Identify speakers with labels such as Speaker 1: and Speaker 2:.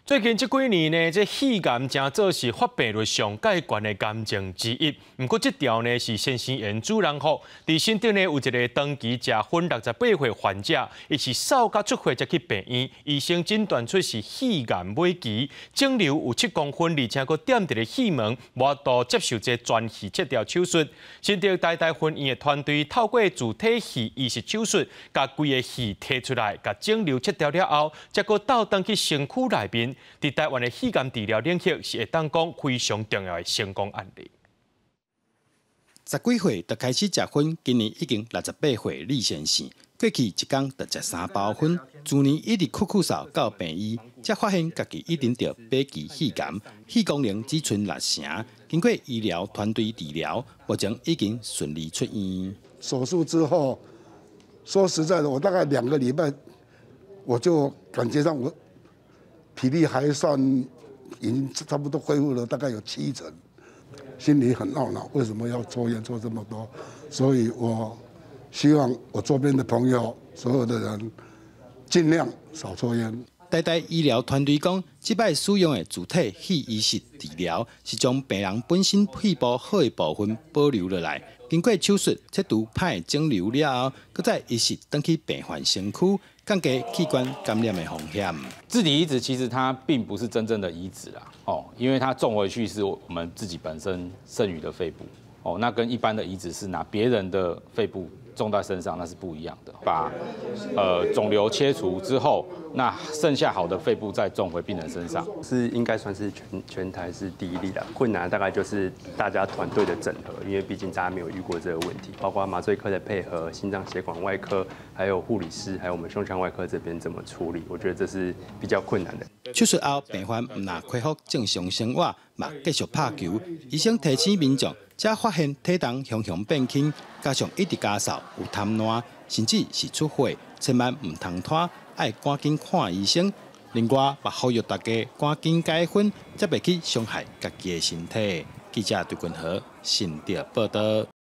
Speaker 1: 最近这几年呢，这肺癌正做是发病率上介悬的癌症之一。不过，这条呢是先生缘主人福，伫新店呢有一个长期食薰68岁患者，伊是扫甲出血才去病院，医生诊断出是肺癌末期，肿瘤有7公分，而且佫点伫咧肺门，无法度接受这全肺切掉手术。新店台大分院的团队透过自体肺移植手术，甲规个肺摕出来，甲肿瘤切掉了后，才佫倒转去身躯内面。 伫台湾的肺癌治疗领域是会当讲非常重要的成功案例。
Speaker 2: 10几岁就开始食薰，今年已经68岁李先生，过去一天就食3包薰，去年一直哭扫到病院，才发现家己已经得8期肺癌，肺功能只剩60成。经过医疗团队治疗，目前已经顺利出院。
Speaker 3: 手术之后，说实在的，我大概2个礼拜，我就感觉上我。 体力还算，已经差不多恢复了，大概有7成。心里很懊恼，为什么要抽烟抽这么多？所以我希望我周边的朋友，所有的人尽量少抽烟。
Speaker 2: 台大医疗团队讲，这摆使用的自体肺移植治疗是将病人本身肺部好的部分保留落来，经过手术切除歹的肿瘤了后，搁再移植转去病患身躯。 降低器官感染的风险。
Speaker 4: 自体移植其实它并不是真正的移植啦，因为它种回去是我们自己本身剩余的肺部，那跟一般的移植是拿别人的肺部种在身上，那是不一样的。把肿瘤切除之后，那剩下好的肺部再种回病人身上，
Speaker 5: 是应该算是全台是第一例的。困难大概就是大家团队的整合，因为毕竟大家没有遇过这个问题，包括麻醉科的配合、心脏血管外科，还有护理师，还有我们胸腔外科这边怎么处理，我觉得这是比较困难的。
Speaker 2: 手术后，病患唔但恢复正常生活，嘛继续拍球。医生提醒民众，才发现体重雄雄变轻，加上一直加扫、有贪婪，甚至是出血，千万唔通拖，爱赶紧看医生。另外，也呼吁大家赶紧解薰，才袂去伤害家己的身体。记者杜君和新店报道。